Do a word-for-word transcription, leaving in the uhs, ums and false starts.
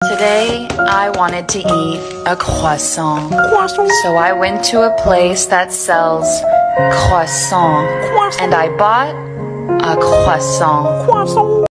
Today, I wanted to eat a croissant. Croissant. So I went to a place that sells croissant. Croissant. And I bought a croissant. Croissant.